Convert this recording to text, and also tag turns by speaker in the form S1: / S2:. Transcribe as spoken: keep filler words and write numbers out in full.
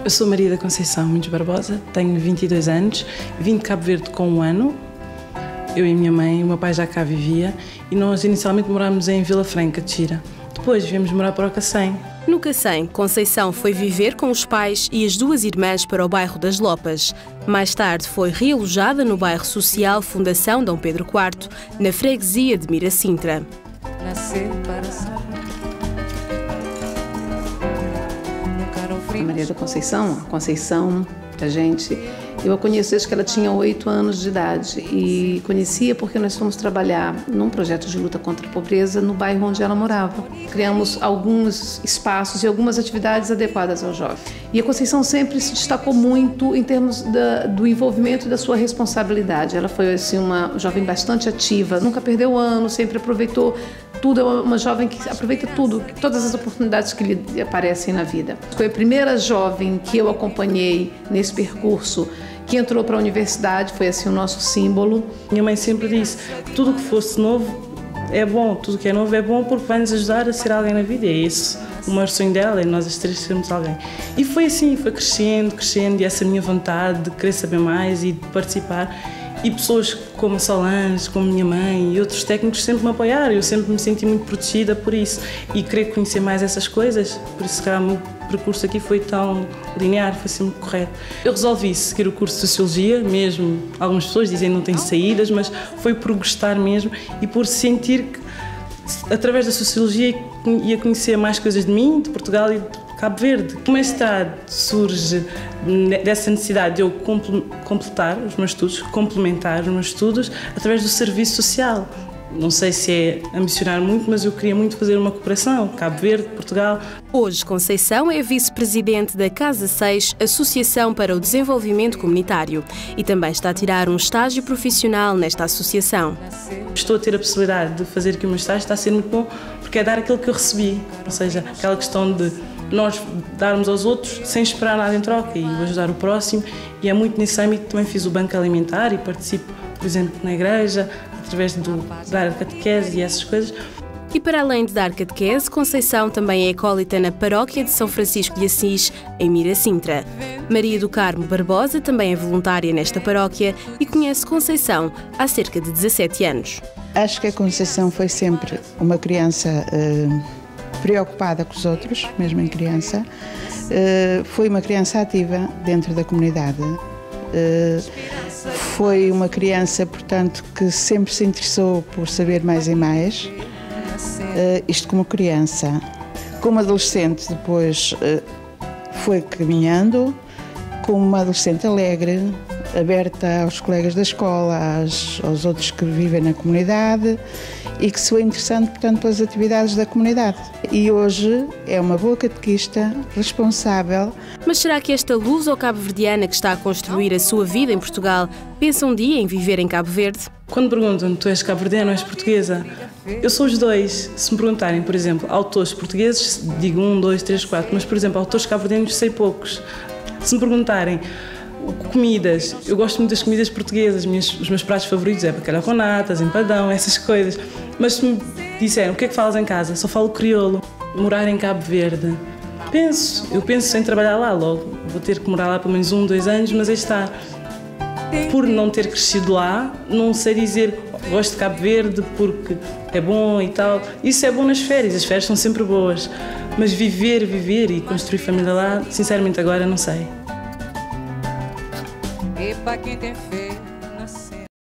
S1: Eu sou Maria da Conceição Mendes Barbosa, tenho vinte e dois anos, vim de Cabo Verde com um ano. Eu e a minha mãe, o meu pai já cá vivia e nós inicialmente morámos em Vila Franca de Xira. Depois viemos morar para o Cacém.
S2: No Cacém, Conceição foi viver com os pais e as duas irmãs para o bairro das Lopas. Mais tarde foi realojada no bairro social Fundação Dom Pedro quarto, na freguesia de Miracintra.
S3: A Maria da Conceição, a Conceição, a gente, eu a conheço desde que ela tinha oito anos de idade e conhecia porque nós fomos trabalhar num projeto de luta contra a pobreza no bairro onde ela morava. Criamos alguns espaços e algumas atividades adequadas ao jovem. E a Conceição sempre se destacou muito em termos da, do envolvimento e da sua responsabilidade. Ela foi assim, uma jovem bastante ativa, nunca perdeu ano, sempre aproveitou tudo, é uma jovem que aproveita tudo, todas as oportunidades que lhe aparecem na vida. Foi a primeira jovem que eu acompanhei nesse percurso que entrou para a universidade, foi assim o nosso símbolo.
S1: Minha mãe sempre disse, tudo que fosse novo é bom, tudo que é novo é bom porque vai nos ajudar a ser alguém na vida. E é isso, o maior sonho dela é nós as três sermos alguém. E foi assim, foi crescendo, crescendo e essa minha vontade de querer saber mais e de participar. E pessoas como a Solange, como a minha mãe e outros técnicos sempre me apoiaram. Eu sempre me senti muito protegida por isso e querer conhecer mais essas coisas. Por isso que o meu percurso aqui foi tão linear, foi sempre correto. Eu resolvi seguir o curso de Sociologia, mesmo algumas pessoas dizem que não tem saídas, mas foi por gostar mesmo e por sentir que, através da Sociologia, ia conhecer mais coisas de mim, de Portugal e de Cabo Verde. O mestrado surge dessa necessidade de eu completar os meus estudos, complementar os meus estudos através do serviço social. Não sei se é ambicionar muito, mas eu queria muito fazer uma cooperação, Cabo Verde, Portugal.
S2: Hoje, Conceição é vice-presidente da Casa seis, Associação para o Desenvolvimento Comunitário, e também está a tirar um estágio profissional nesta associação.
S1: Estou a ter a possibilidade de fazer aqui o meu estágio, está a ser muito bom, porque é dar aquilo que eu recebi, ou seja, aquela questão de nós darmos aos outros sem esperar nada em troca e ajudar o próximo, e é muito nesse âmbito. Também fiz o banco alimentar e participo, por exemplo, na igreja, através do dar catequese e essas coisas.
S2: E para além de dar catequese, Conceição também é acólita na paróquia de São Francisco de Assis, em Miracintra. Maria do Carmo Barbosa também é voluntária nesta paróquia e conhece Conceição há cerca de dezassete anos.
S4: Acho que a Conceição foi sempre uma criança uh, preocupada com os outros, mesmo em criança. Uh, foi uma criança ativa dentro da comunidade. Uh, foi uma criança, portanto, que sempre se interessou por saber mais e mais. Uh, isto como criança. Como adolescente, depois uh, foi caminhando, como uma adolescente alegre, aberta aos colegas da escola, aos, aos outros que vivem na comunidade e que se foi interessando, portanto, pelas atividades da comunidade. E hoje é uma boa catequista, responsável.
S2: Mas será que esta luso-cabo-verdiana que está a construir a sua vida em Portugal pensa um dia em viver em Cabo Verde?
S1: Quando perguntam, tu és cabo-verdiana ou és portuguesa? Eu sou os dois. Se me perguntarem, por exemplo, autores portugueses, digo um, dois, três, quatro, mas, por exemplo, autores cabo-verdianos sei poucos. Se me perguntarem comidas, eu gosto muito das comidas portuguesas, os meus pratos favoritos é bacalhau com natas, empadão, essas coisas. Mas se me disseram, o que é que falas em casa? Só falo crioulo. Morar em Cabo Verde. Penso, eu penso em trabalhar lá logo. Vou ter que morar lá pelo menos um, dois anos, mas aí está. Por não ter crescido lá, não sei dizer gosto de Cabo Verde porque é bom e tal. Isso é bom nas férias, as férias são sempre boas. Mas viver, viver e construir família lá, sinceramente agora não sei.
S5: E para quem tem fé